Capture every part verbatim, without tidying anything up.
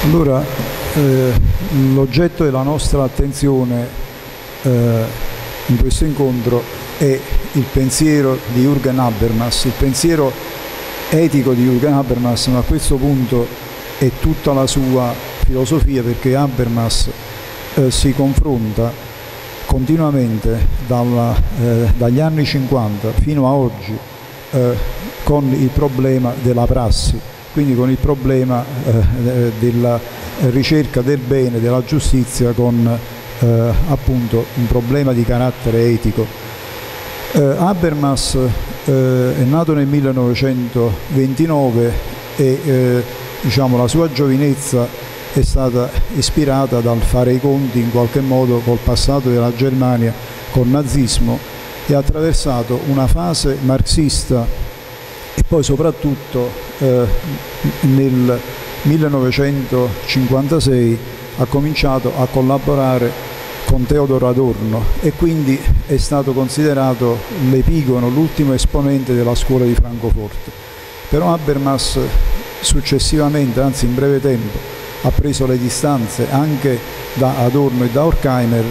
Allora, eh, l'oggetto della nostra attenzione eh, in questo incontro è il pensiero di Jürgen Habermas, il pensiero etico di Jürgen Habermas, ma a questo punto è tutta la sua filosofia, perché Habermas eh, si confronta continuamente dalla, eh, dagli anni cinquanta fino a oggi eh, con il problema della prassi, quindi con il problema eh, della ricerca del bene, della giustizia, con eh, appunto un problema di carattere etico. Eh, Habermas eh, è nato nel millenovecentoventinove e eh, diciamo, la sua giovinezza è stata ispirata dal fare i conti in qualche modo col passato della Germania, col nazismo, e ha attraversato una fase marxista e poi soprattutto eh, nel millenovecentocinquantasei ha cominciato a collaborare con Theodor Adorno e quindi è stato considerato l'epigono, l'ultimo esponente della scuola di Francoforte. Però Habermas successivamente, anzi in breve tempo, ha preso le distanze anche da Adorno e da Horkheimer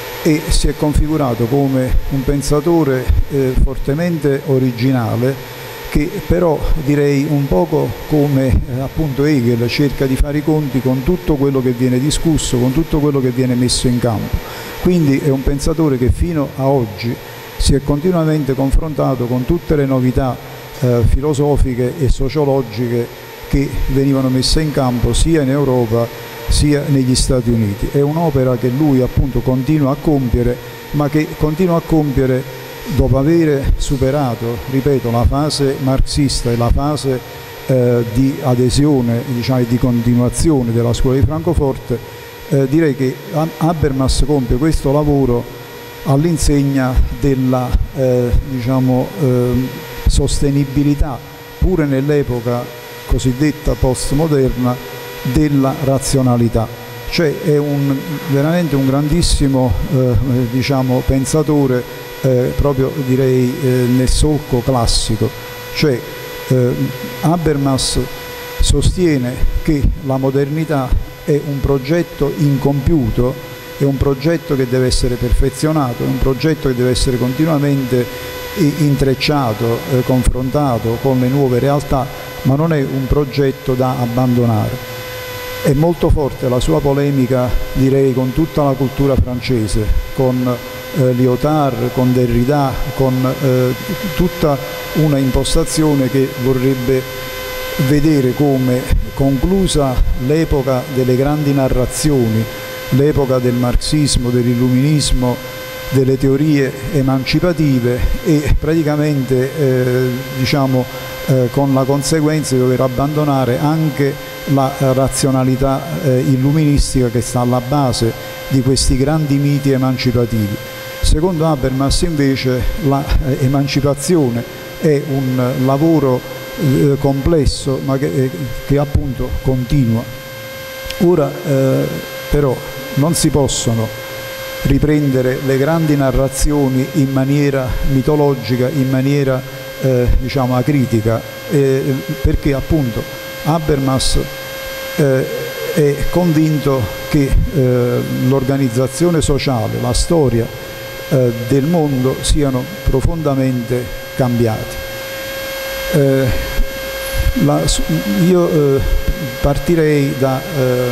e si è configurato come un pensatore eh, fortemente originale, che però direi un poco come eh, appunto Hegel cerca di fare i conti con tutto quello che viene discusso, con tutto quello che viene messo in campo. Quindi è un pensatore che fino a oggi si è continuamente confrontato con tutte le novità eh, filosofiche e sociologiche che venivano messe in campo sia in Europa sia negli Stati Uniti. È un'opera che lui appunto continua a compiere, ma che continua a compiere dopo aver superato, ripeto, la fase marxista e la fase eh, di adesione, diciamo, e di continuazione della scuola di Francoforte. Eh, direi che Habermas compie questo lavoro all'insegna della eh, diciamo, eh, sostenibilità, pure nell'epoca cosiddetta postmoderna, della razionalità. Cioè è un, veramente un grandissimo eh, diciamo, pensatore eh, proprio direi eh, nel solco classico. Cioè eh, Habermas sostiene che la modernità è un progetto incompiuto, è un progetto che deve essere perfezionato, è un progetto che deve essere continuamente intrecciato, eh, confrontato con le nuove realtà, ma non è un progetto da abbandonare. È molto forte la sua polemica, direi, con tutta la cultura francese, con eh, Lyotard, con Derrida, con eh, tutta una impostazione che vorrebbe vedere come conclusa l'epoca delle grandi narrazioni, l'epoca del marxismo, dell'illuminismo, delle teorie emancipative e praticamente eh, diciamo eh, con la conseguenza di dover abbandonare anche la razionalità eh, illuministica che sta alla base di questi grandi miti emancipativi. Secondo Habermas invece l'emancipazione è un lavoro eh, complesso, ma che, eh, che appunto continua. Ora eh, però non si possono riprendere le grandi narrazioni in maniera mitologica, in maniera eh, diciamo acritica, eh, perché appunto Habermas eh, è convinto che eh, l'organizzazione sociale, la storia eh, del mondo siano profondamente cambiati. Eh, la, io eh, partirei da eh,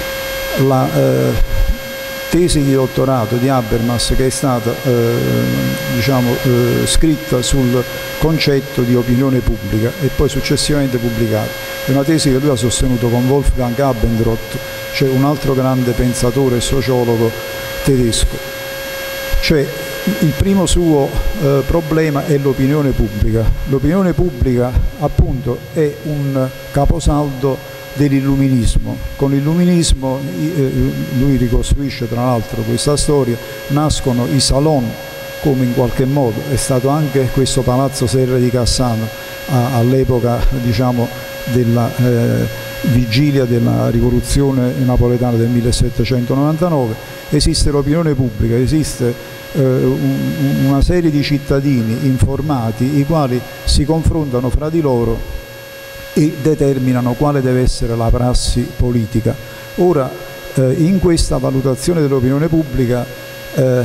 la eh, tesi di dottorato di Habermas, che è stata eh, diciamo, eh, scritta sul concetto di opinione pubblica e poi successivamente pubblicata. È una tesi che lui ha sostenuto con Wolfgang Abendroth, cioè un altro grande pensatore e sociologo tedesco. Cioè, il primo suo eh, problema è l'opinione pubblica. L'opinione pubblica appunto è un caposaldo dell'illuminismo. Con l'illuminismo, lui ricostruisce tra l'altro questa storia, nascono i salon, come in qualche modo è stato anche questo Palazzo Serre di Cassano all'epoca diciamo della eh, vigilia della rivoluzione napoletana del millesettecentonovantanove. Esiste l'opinione pubblica, esiste eh, un, una serie di cittadini informati i quali si confrontano fra di loro e determinano quale deve essere la prassi politica. Ora, eh, in questa valutazione dell'opinione pubblica, eh,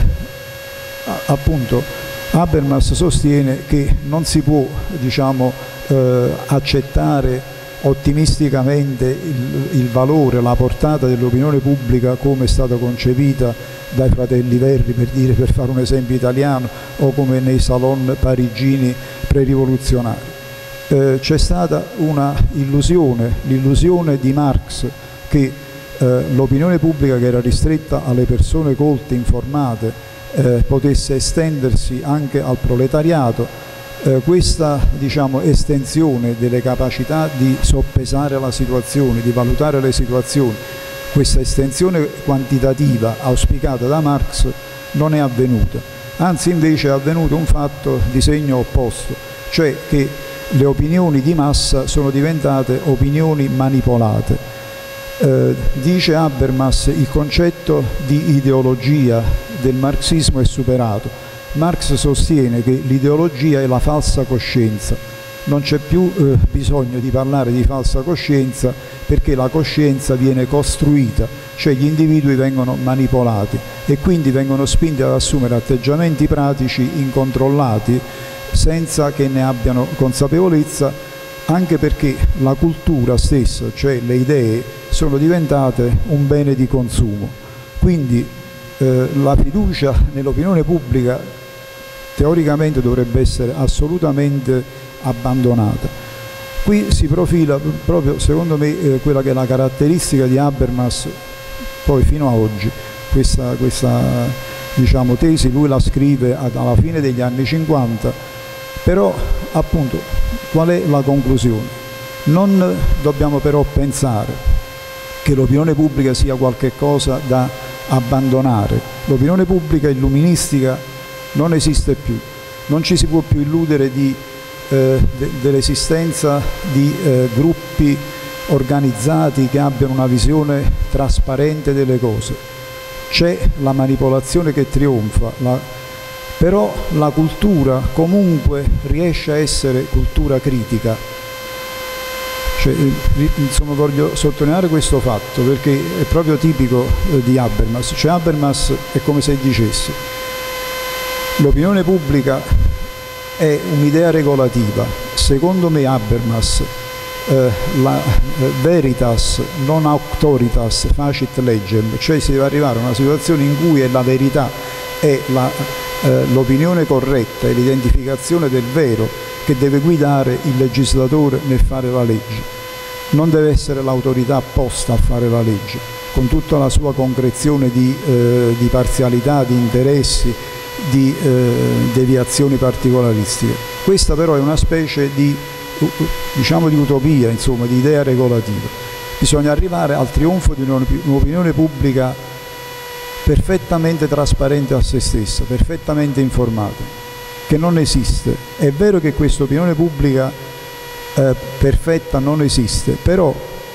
appunto, Habermas sostiene che non si può, diciamo, eh, accettare ottimisticamente il, il valore, la portata dell'opinione pubblica come è stata concepita dai fratelli Verri, per dire, per fare un esempio italiano, o come nei salon parigini pre-rivoluzionari. Eh, c'è stata una illusione, l'illusione di Marx che eh, l'opinione pubblica, che era ristretta alle persone colte, informate, eh, potesse estendersi anche al proletariato. Eh, questa, diciamo, estensione delle capacità di soppesare la situazione, di valutare le situazioni, questa estensione quantitativa auspicata da Marx non è avvenuta, anzi invece è avvenuto un fatto di segno opposto, cioè che le opinioni di massa sono diventate opinioni manipolate. Eh, dice Habermas, il concetto di ideologia del marxismo è superato. Marx sostiene che l'ideologia è la falsa coscienza, non c'è più eh, bisogno di parlare di falsa coscienza, perché la coscienza viene costruita, cioè gli individui vengono manipolati e quindi vengono spinti ad assumere atteggiamenti pratici incontrollati senza che ne abbiano consapevolezza, anche perché la cultura stessa, cioè le idee, sono diventate un bene di consumo. Quindi eh, la fiducia nell'opinione pubblica teoricamente dovrebbe essere assolutamente abbandonata. Qui si profila proprio, secondo me, eh, quella che è la caratteristica di Habermas, poi fino a oggi. Questa, questa diciamo, tesi lui la scrive alla fine degli anni cinquanta, però appunto qual è la conclusione? Non dobbiamo però pensare che l'opinione pubblica sia qualche cosa da abbandonare. L'opinione pubblica illuministica non esiste più, non ci si può più illudere di, eh, de, dell'esistenza di eh, gruppi organizzati che abbiano una visione trasparente delle cose. C'è la manipolazione che trionfa, la, però la cultura comunque riesce a essere cultura critica. Cioè, insomma, voglio sottolineare questo fatto perché è proprio tipico eh, di Habermas. Cioè, Habermas è come se dicesse: l'opinione pubblica è un'idea regolativa. Secondo me Habermas, eh, la eh, veritas non auctoritas facit legem, cioè si deve arrivare a una situazione in cui è la verità, è l'opinione eh, corretta, è l'identificazione del vero che deve guidare il legislatore nel fare la legge. Non deve essere l'autorità apposta a fare la legge, con tutta la sua concrezione di, eh, di parzialità, di interessi, di eh, deviazioni particolaristiche. Questa però è una specie di, diciamo, di utopia, insomma, di idea regolativa. Bisogna arrivare al trionfo di un'opinione pubblica perfettamente trasparente a se stessa, perfettamente informata, che non esiste. È vero che questa opinione pubblica eh, perfetta non esiste, però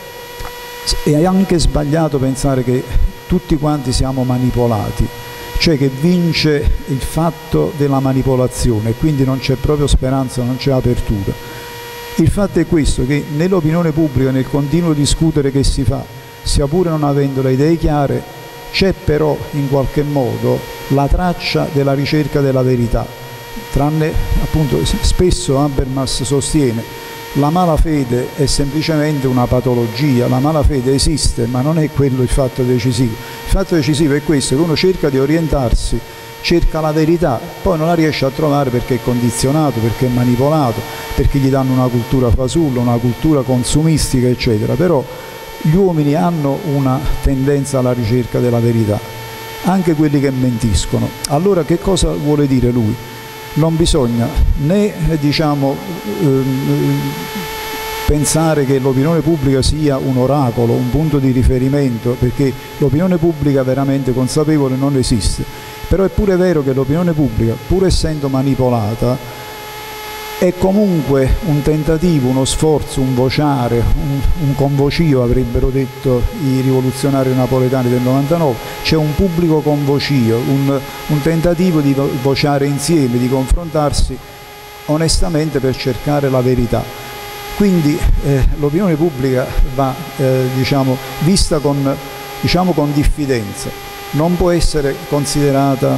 è anche sbagliato pensare che tutti quanti siamo manipolati, cioè che vince il fatto della manipolazione e quindi non c'è proprio speranza, non c'è apertura. Il fatto è questo, che nell'opinione pubblica, nel continuo discutere che si fa, sia pure non avendo le idee chiare, c'è però in qualche modo la traccia della ricerca della verità. Tranne, appunto, spesso Habermas sostiene la malafede è semplicemente una patologia, la malafede esiste, ma non è quello il fatto decisivo. Il fatto decisivo è questo, che uno cerca di orientarsi, cerca la verità, poi non la riesce a trovare perché è condizionato, perché è manipolato, perché gli danno una cultura fasulla, una cultura consumistica, eccetera. Però gli uomini hanno una tendenza alla ricerca della verità, anche quelli che mentiscono. Allora che cosa vuole dire lui? Non bisogna né, diciamo, ehm, pensare che l'opinione pubblica sia un oracolo, un punto di riferimento, perché l'opinione pubblica veramente consapevole non esiste. Però è pure vero che l'opinione pubblica, pur essendo manipolata, è comunque un tentativo, uno sforzo, un vociare, un, un convocio, avrebbero detto i rivoluzionari napoletani del novantanove. C'è un pubblico convocio, un, un tentativo di vociare insieme, di confrontarsi onestamente per cercare la verità. Quindi eh, l'opinione pubblica va eh, diciamo, vista con, diciamo, con diffidenza, non può essere considerata,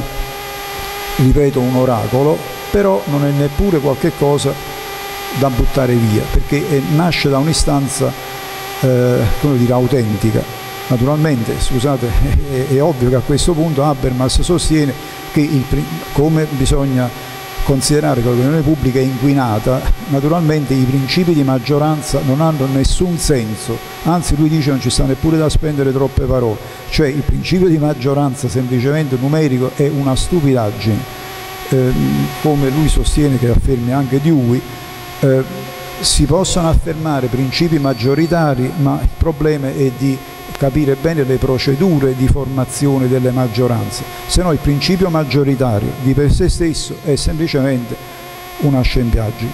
ripeto, un oracolo, però non è neppure qualche cosa da buttare via, perché è, nasce da un'istanza eh, come dire, autentica. Naturalmente, scusate, è, è ovvio che a questo punto Habermas sostiene che il, come bisogna considerare che l'opinione pubblica è inquinata, naturalmente i principi di maggioranza non hanno nessun senso, anzi lui dice non ci sta neppure da spendere troppe parole, cioè il principio di maggioranza semplicemente numerico è una stupidaggine, eh, come lui sostiene, che affermi anche Dewey. Eh, si possono affermare principi maggioritari, ma il problema è di capire bene le procedure di formazione delle maggioranze, se no il principio maggioritario di per sé stesso è semplicemente una scempiaggine.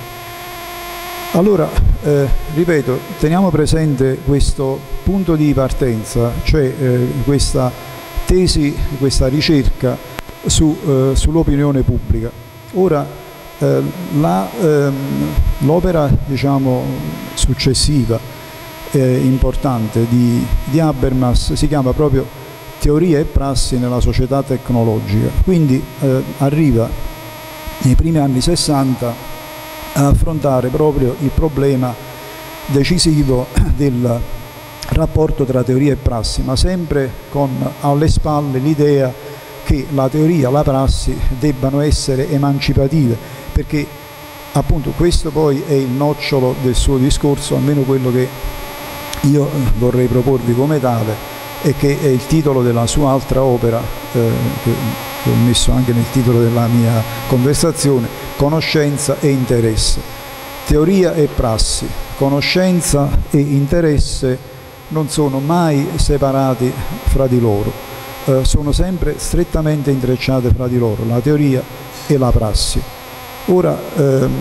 Allora, eh, ripeto, teniamo presente questo punto di partenza, cioè eh, questa tesi, questa ricerca su, eh, sull'opinione pubblica. Ora, eh, la, ehm, l'opera diciamo, successiva Eh, importante di, di Habermas si chiama proprio Teoria e prassi nella società tecnologica, quindi eh, arriva nei primi anni sessanta a affrontare proprio il problema decisivo del rapporto tra teoria e prassi, ma sempre con alle spalle l'idea che la teoria e la prassi debbano essere emancipative, perché appunto questo poi è il nocciolo del suo discorso, almeno quello che io vorrei proporvi come tale, e che è il titolo della sua altra opera, eh, che, che ho messo anche nel titolo della mia conversazione, Conoscenza e interesse. Teoria e prassi, conoscenza e interesse non sono mai separati fra di loro, eh, sono sempre strettamente intrecciate fra di loro, la teoria e la prassi. Ora, ehm,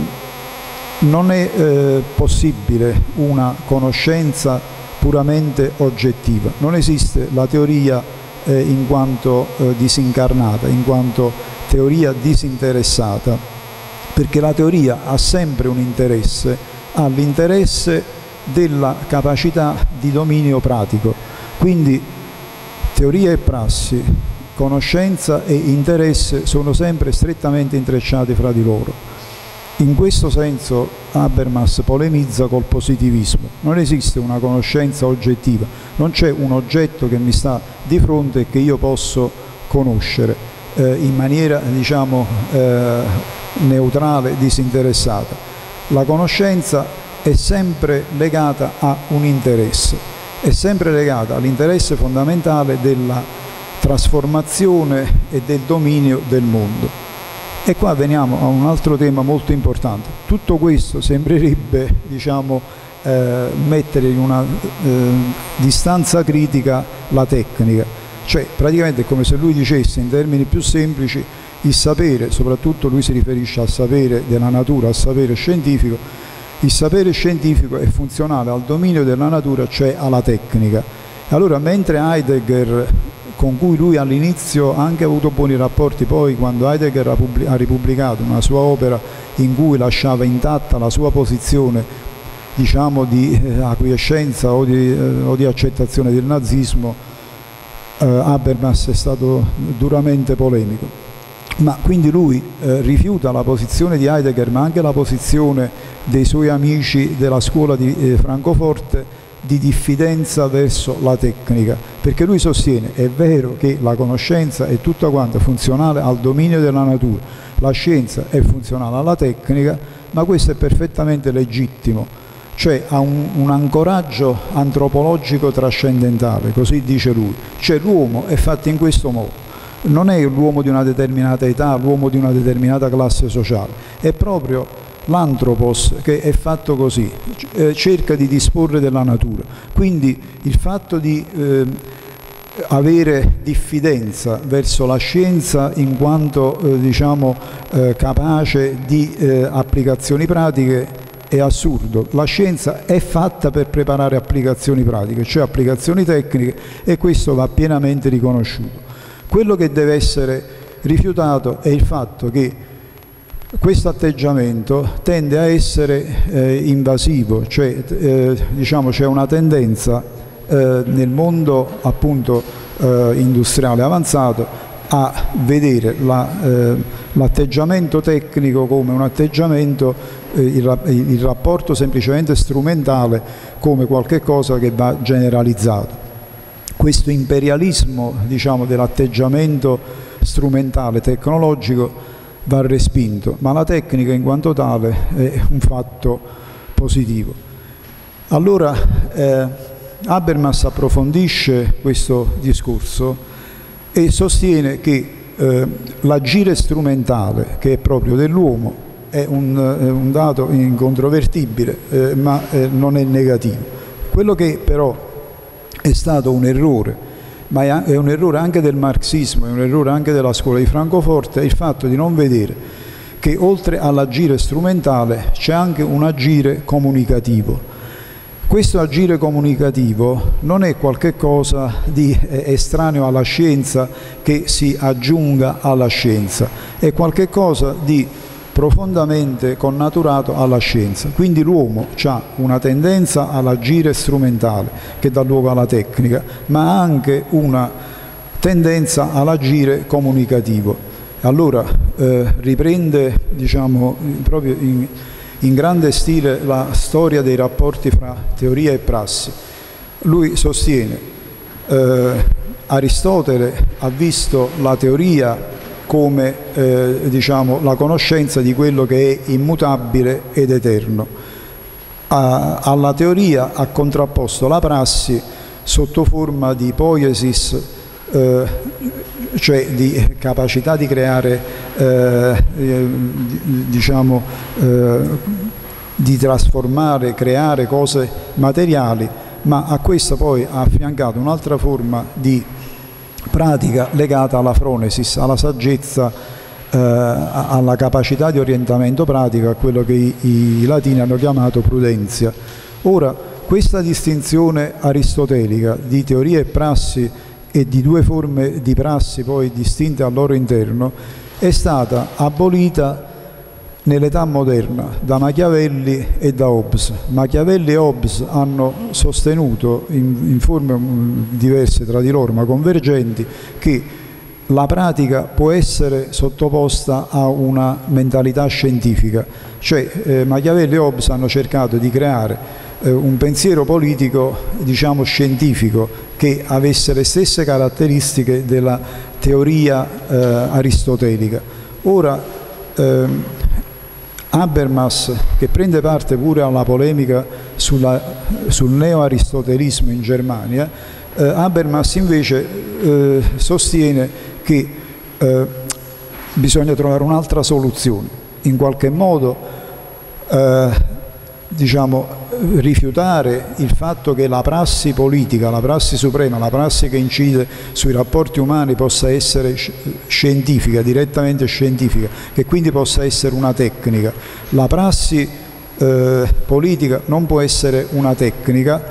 non è eh, possibile una conoscenza puramente oggettiva, non esiste la teoria eh, in quanto eh, disincarnata, in quanto teoria disinteressata, perché la teoria ha sempre un interesse, ha l'interesse della capacità di dominio pratico, quindi teoria e prassi, conoscenza e interesse sono sempre strettamente intrecciati fra di loro. In questo senso Habermas polemizza col positivismo. Non esiste una conoscenza oggettiva, non c'è un oggetto che mi sta di fronte e che io posso conoscere eh, in maniera diciamo eh, neutrale, disinteressata. La conoscenza è sempre legata a un interesse, è sempre legata all'interesse fondamentale della trasformazione e del dominio del mondo. E qua veniamo a un altro tema molto importante. Tutto questo sembrerebbe diciamo, eh, mettere in una eh, distanza critica la tecnica, cioè praticamente è come se lui dicesse in termini più semplici il sapere, soprattutto lui si riferisce al sapere della natura, al sapere scientifico, il sapere scientifico è funzionale al dominio della natura, cioè alla tecnica. Allora, mentre Heidegger, con cui lui all'inizio ha anche avuto buoni rapporti, poi quando Heidegger ha, ha ripubblicato una sua opera in cui lasciava intatta la sua posizione diciamo di eh, acquiescenza o di, eh, o di accettazione del nazismo, eh, Habermas è stato duramente polemico. Ma quindi lui eh, rifiuta la posizione di Heidegger, ma anche la posizione dei suoi amici della scuola di eh, Francoforte, di diffidenza verso la tecnica, perché lui sostiene è vero che la conoscenza è tutta quanta funzionale al dominio della natura, la scienza è funzionale alla tecnica, ma questo è perfettamente legittimo, cioè ha un, un ancoraggio antropologico trascendentale, così dice lui, cioè l'uomo è fatto in questo modo, non è l'uomo di una determinata età, l'uomo di una determinata classe sociale, è proprio l'antropos che è fatto così, eh, cerca di disporre della natura. Quindi il fatto di eh, avere diffidenza verso la scienza in quanto eh, diciamo, eh, capace di eh, applicazioni pratiche è assurdo. La scienza è fatta per preparare applicazioni pratiche, cioè applicazioni tecniche, e questo va pienamente riconosciuto. Quello che deve essere rifiutato è il fatto che questo atteggiamento tende a essere eh, invasivo, cioè eh, diciamo c'è una tendenza eh, nel mondo appunto eh, industriale avanzato a vedere l'atteggiamento la, eh, tecnico come un atteggiamento, eh, il, il rapporto semplicemente strumentale come qualche cosa che va generalizzato. Questo imperialismo, diciamo, dell'atteggiamento strumentale tecnologico va respinto, ma la tecnica in quanto tale è un fatto positivo. Allora eh, Habermas approfondisce questo discorso e sostiene che eh, l'agire strumentale, che è proprio dell'uomo, è un, è un dato incontrovertibile, eh, ma eh, non è negativo. Quello che però è stato un errore, ma è un errore anche del marxismo, è un errore anche della scuola di Francoforte, è il fatto di non vedere che oltre all'agire strumentale c'è anche un agire comunicativo. Questo agire comunicativo non è qualche cosa di estraneo alla scienza che si aggiunga alla scienza, è qualche cosa di profondamente connaturato alla scienza. Quindi l'uomo ha una tendenza all'agire strumentale che dà luogo alla tecnica, ma ha anche una tendenza all'agire comunicativo. Allora eh, riprende, diciamo, proprio in, in grande stile la storia dei rapporti fra teoria e prassi. Lui sostiene eh, Aristotele ha visto la teoria come eh, diciamo, la conoscenza di quello che è immutabile ed eterno. A, alla teoria ha contrapposto la prassi sotto forma di poiesis, eh, cioè di capacità di creare, eh, diciamo, eh, di trasformare, creare cose materiali, ma a questa poi ha affiancato un'altra forma di pratica legata alla phronesis, alla saggezza, eh, alla capacità di orientamento pratico, a quello che i, i latini hanno chiamato prudentia. Ora, questa distinzione aristotelica di teoria e prassi e di due forme di prassi poi distinte al loro interno è stata abolita nell'età moderna da Machiavelli e da Hobbes. Machiavelli e Hobbes hanno sostenuto in, in forme diverse tra di loro ma convergenti che la pratica può essere sottoposta a una mentalità scientifica, cioè eh, Machiavelli e Hobbes hanno cercato di creare eh, un pensiero politico, diciamo, scientifico che avesse le stesse caratteristiche della teoria eh, aristotelica. Ora ehm, Habermas, che prende parte pure alla polemica sulla, sul neo-aristotelismo in Germania, eh, Habermas invece eh, sostiene che eh, bisogna trovare un'altra soluzione, in qualche modo eh, diciamo, rifiutare il fatto che la prassi politica, la prassi suprema, la prassi che incide sui rapporti umani possa essere scientifica, direttamente scientifica, che quindi possa essere una tecnica. La prassi eh, politica non può essere una tecnica,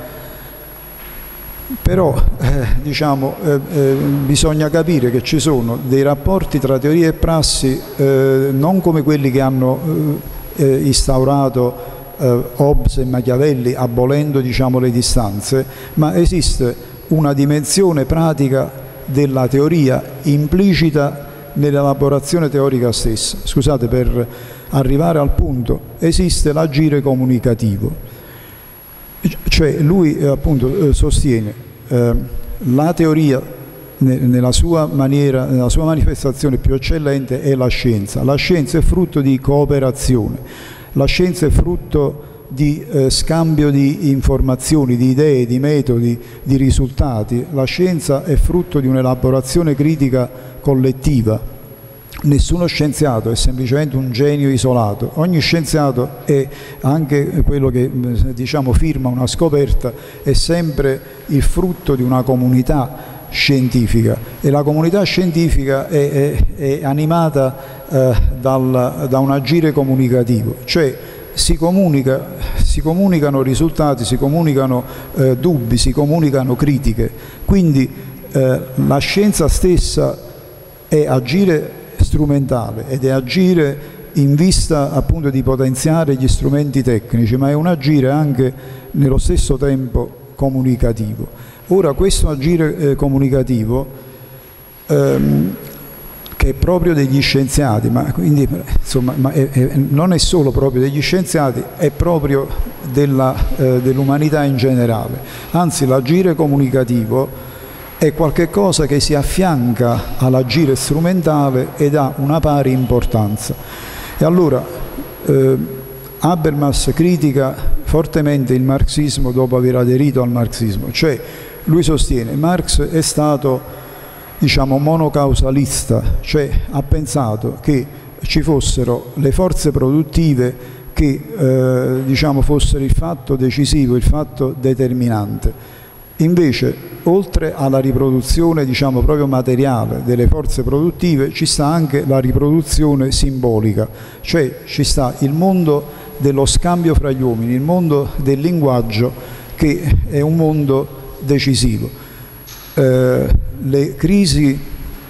però eh, diciamo, eh, eh, bisogna capire che ci sono dei rapporti tra teoria e prassi eh, non come quelli che hanno eh, instaurato Hobbes e Machiavelli, abolendo, diciamo, le distanze, ma esiste una dimensione pratica della teoria implicita nell'elaborazione teorica stessa. Scusate, per arrivare al punto, esiste l'agire comunicativo, cioè lui eh, appunto eh, sostiene eh, la teoria ne, nella sua maniera, nella sua manifestazione più eccellente è la scienza. La scienza è frutto di cooperazione. La scienza è frutto di eh, scambio di informazioni, di idee, di metodi, di risultati. La scienza è frutto di un'elaborazione critica collettiva. Nessuno scienziato è semplicemente un genio isolato. Ogni scienziato è anche quello che, diciamo, firma una scoperta, è sempre il frutto di una comunità scientifica, e la comunità scientifica è, è, è animata eh, dal, da un agire comunicativo, cioè si, comunica, si comunicano risultati, si comunicano eh, dubbi, si comunicano critiche, quindi eh, la scienza stessa è agire strumentale ed è agire in vista appunto di potenziare gli strumenti tecnici, ma è un agire anche nello stesso tempo comunicativo. Ora questo agire eh, comunicativo ehm, che è proprio degli scienziati, ma, quindi, insomma, ma è, è, non è solo proprio degli scienziati, è proprio della, eh, dell'umanità in generale. Anzi, l'agire comunicativo è qualcosa che si affianca all'agire strumentale ed ha una pari importanza. E allora eh, Habermas critica fortemente il marxismo dopo aver aderito al marxismo, cioè lui sostiene che Marx è stato, diciamo, monocausalista, cioè ha pensato che ci fossero le forze produttive che eh, diciamo, fossero il fatto decisivo, il fatto determinante. Invece, oltre alla riproduzione, diciamo, proprio materiale delle forze produttive, ci sta anche la riproduzione simbolica, cioè ci sta il mondo dello scambio fra gli uomini, il mondo del linguaggio, che è un mondo decisivo. Eh, le crisi,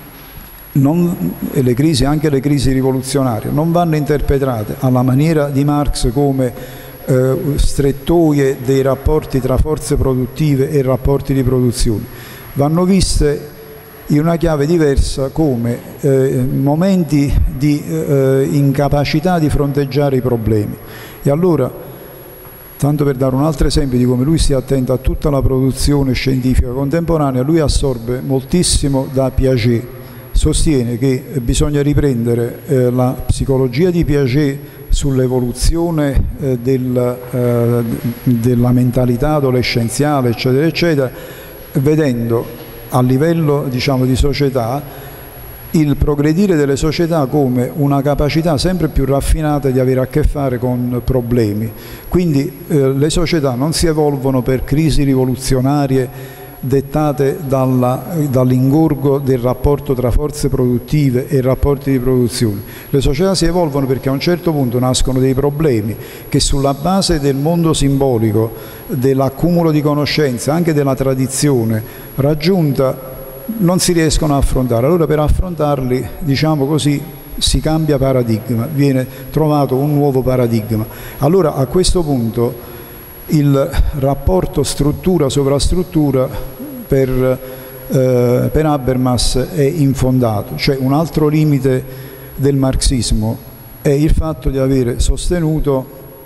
non, e le crisi, anche le crisi rivoluzionarie, non vanno interpretate alla maniera di Marx come Eh, strettoie dei rapporti tra forze produttive e rapporti di produzione, vanno viste in una chiave diversa come eh, momenti di eh, incapacità di fronteggiare i problemi. E allora, tanto per dare un altro esempio di come lui stia attento a tutta la produzione scientifica contemporanea, lui assorbe moltissimo da Piaget, sostiene che bisogna riprendere eh, la psicologia di Piaget sull'evoluzione eh, del, eh, della mentalità adolescenziale, eccetera, eccetera, vedendo a livello, diciamo, di società il progredire delle società come una capacità sempre più raffinata di avere a che fare con problemi. Quindi eh, le società non si evolvono per crisi rivoluzionarie dettate dall'ingorgo del rapporto tra forze produttive e rapporti di produzione. Le società si evolvono perché a un certo punto nascono dei problemi che sulla base del mondo simbolico, dell'accumulo di conoscenze, anche della tradizione raggiunta, non si riescono a affrontare. Allora per affrontarli, diciamo così, si cambia paradigma, viene trovato un nuovo paradigma. Allora a questo punto il rapporto struttura-sovrastruttura per, eh, per Habermas è infondato, cioè un altro limite del marxismo è il fatto di avere sostenuto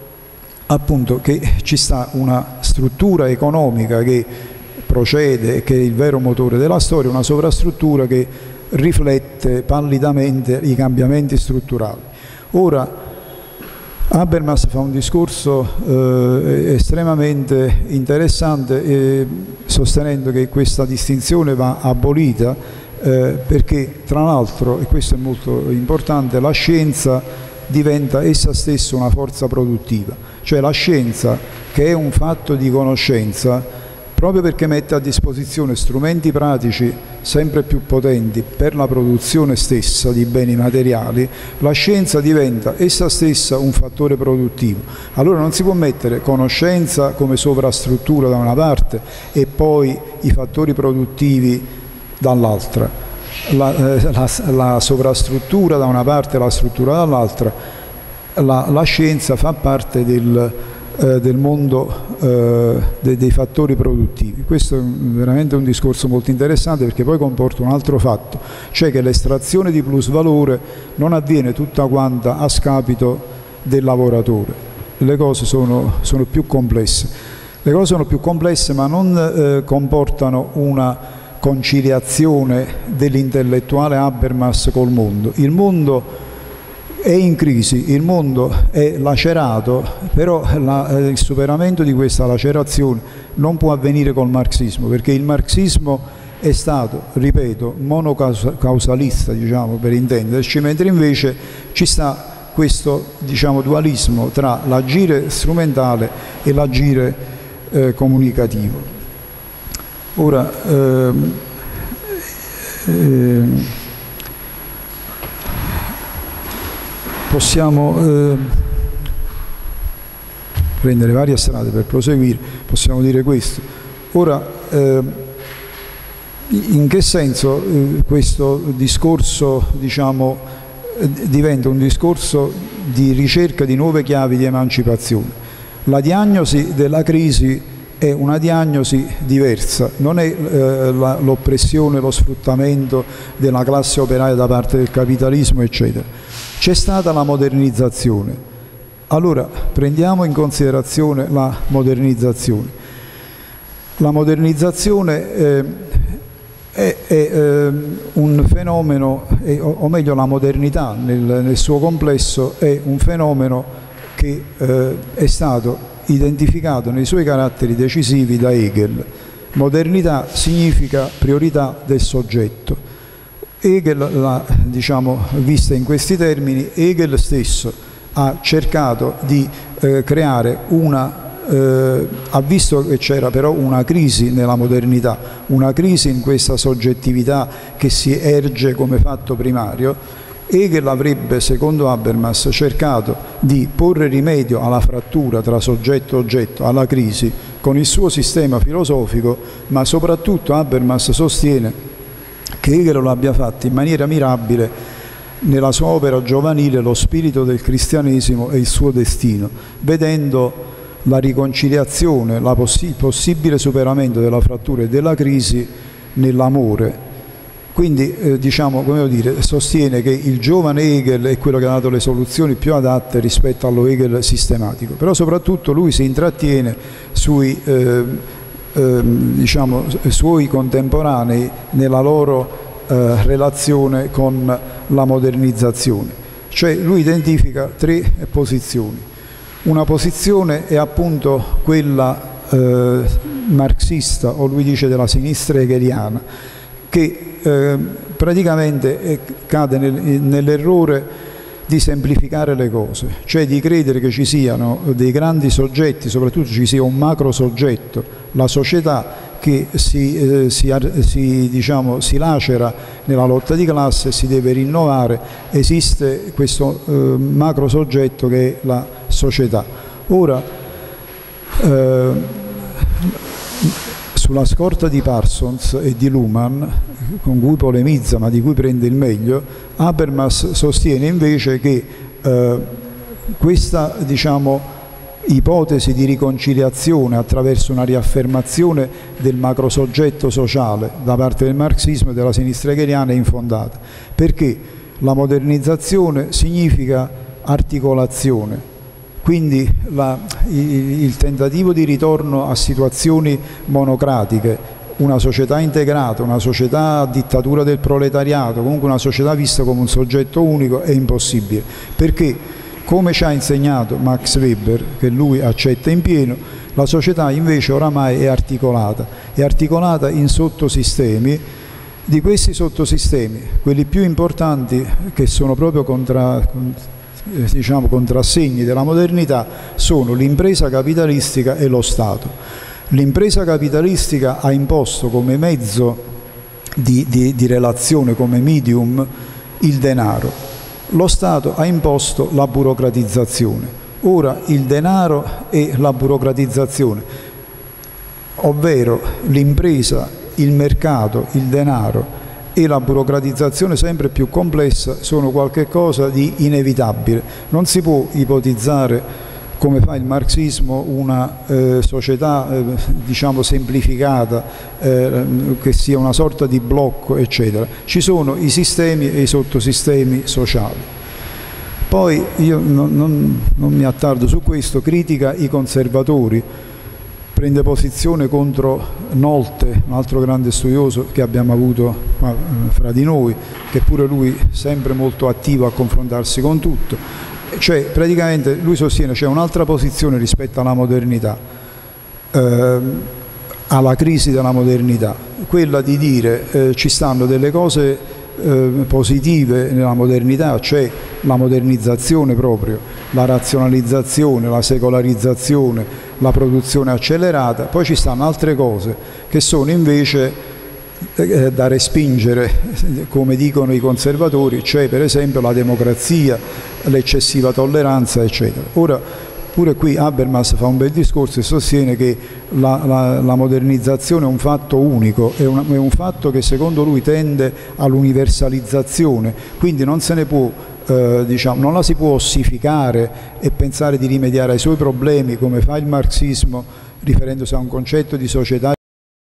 appunto che ci sta una struttura economica che procede, che è il vero motore della storia, una sovrastruttura che riflette pallidamente i cambiamenti strutturali. Ora Habermas fa un discorso eh, estremamente interessante eh, sostenendo che questa distinzione va abolita eh, perché tra l'altro, e questo è molto importante, la scienza diventa essa stessa una forza produttiva, cioè la scienza, che è un fatto di conoscenza, proprio perché mette a disposizione strumenti pratici sempre più potenti per la produzione stessa di beni materiali, la scienza diventa essa stessa un fattore produttivo. Allora non si può mettere conoscenza come sovrastruttura da una parte e poi i fattori produttivi dall'altra. La, eh, la, la sovrastruttura da una parte e la struttura dall'altra, la, la scienza fa parte del Eh, del mondo eh, de, dei fattori produttivi. Questo è veramente un discorso molto interessante perché poi comporta un altro fatto, cioè che l'estrazione di plusvalore non avviene tutta quanta a scapito del lavoratore. Le cose sono, sono più complesse. Le cose sono più complesse ma non eh, comportano una conciliazione dell'intellettuale Habermas col mondo. Il mondo è in crisi, il mondo è lacerato, però la, eh, il superamento di questa lacerazione non può avvenire col marxismo, perché il marxismo è stato, ripeto, monocausalista, diciamo, per intenderci, mentre invece ci sta questo, diciamo, dualismo tra l'agire strumentale e l'agire eh, comunicativo. Ora, ehm, ehm, possiamo eh, prendere varie strade per proseguire, possiamo dire questo. Ora, eh, in che senso eh, questo discorso, diciamo, eh, diventa un discorso di ricerca di nuove chiavi di emancipazione. La diagnosi della crisi è una diagnosi diversa, non è eh, l'oppressione, lo sfruttamento della classe operaia da parte del capitalismo, eccetera. C'è stata la modernizzazione. Allora, prendiamo in considerazione la modernizzazione. La modernizzazione eh, è, è eh, un fenomeno, è, o meglio la modernità nel, nel suo complesso è un fenomeno che eh, è stato identificato nei suoi caratteri decisivi da Hegel. Modernità significa priorità del soggetto. Hegel l'ha, diciamo, vista in questi termini. Hegel stesso ha cercato di eh, creare una, eh, ha visto che c'era però una crisi nella modernità, una crisi in questa soggettività che si erge come fatto primario. Hegel avrebbe, secondo Habermas, cercato di porre rimedio alla frattura tra soggetto e oggetto, alla crisi, con il suo sistema filosofico, ma soprattutto Habermas sostiene che Hegel lo abbia fatto in maniera mirabile nella sua opera giovanile Lo spirito del cristianesimo e il suo destino, vedendo la riconciliazione, la possi- il possibile superamento della frattura e della crisi nell'amore. Quindi eh, diciamo, come devo dire, sostiene che il giovane Hegel è quello che ha dato le soluzioni più adatte rispetto allo Hegel sistematico, però soprattutto lui si intrattiene sui eh, eh, diciamo, suoi contemporanei nella loro eh, relazione con la modernizzazione. Cioè lui identifica tre posizioni. Una posizione è appunto quella eh, marxista, o lui dice della sinistra hegeliana, che eh, praticamente eh, cade nel, nell'errore di semplificare le cose, cioè di credere che ci siano dei grandi soggetti, soprattutto ci sia un macro soggetto, la società, che si, eh, si, si, diciamo, si lacera nella lotta di classe, si deve rinnovare. Esiste questo eh, macro soggetto che è la società. Ora, eh, sulla scorta di Parsons e di Luhmann, con cui polemizza ma di cui prende il meglio, Habermas sostiene invece che eh, questa, diciamo, ipotesi di riconciliazione attraverso una riaffermazione del macrosoggetto sociale da parte del marxismo e della sinistra hegeliana è infondata, perché la modernizzazione significa articolazione. Quindi la, il, il tentativo di ritorno a situazioni monocratiche, una società integrata, una società a dittatura del proletariato, comunque una società vista come un soggetto unico, è impossibile, perché, come ci ha insegnato Max Weber, che lui accetta in pieno, la società invece oramai è articolata, è articolata in sottosistemi. Di questi sottosistemi, quelli più importanti, che sono proprio contra, diciamo, contrassegni della modernità, sono l'impresa capitalistica e lo Stato. L'impresa capitalistica ha imposto come mezzo di, di, di relazione, come medium, il denaro. Lo Stato ha imposto la burocratizzazione. Ora il denaro e la burocratizzazione, ovvero l'impresa, il mercato, il denaro e la burocratizzazione sempre più complessa, sono qualcosa di inevitabile. Non si può ipotizzare, come fa il marxismo, una eh, società eh, diciamo semplificata, eh, che sia una sorta di blocco, eccetera. Ci sono i sistemi e i sottosistemi sociali. Poi io non, non, non mi attardo su questo, critica i conservatori, prende posizione contro Nolte, un altro grande studioso che abbiamo avuto fra di noi, che pure lui sempre molto attivo a confrontarsi con tutto. Cioè praticamente lui sostiene c'è un'altra posizione rispetto alla modernità, eh, alla crisi della modernità, quella di dire eh, ci stanno delle cose eh, positive nella modernità, cioè la modernizzazione proprio, la razionalizzazione, la secolarizzazione, la produzione accelerata, poi ci stanno altre cose che sono invece eh, da respingere, come dicono i conservatori, cioè per esempio la democrazia, l'eccessiva tolleranza, eccetera. Ora, pure qui Habermas fa un bel discorso e sostiene che la, la, la modernizzazione è un fatto unico, è, una, è un fatto che secondo lui tende all'universalizzazione, quindi non se ne può eh, diciamo, non la si può ossificare e pensare di rimediare ai suoi problemi come fa il marxismo riferendosi a un concetto di società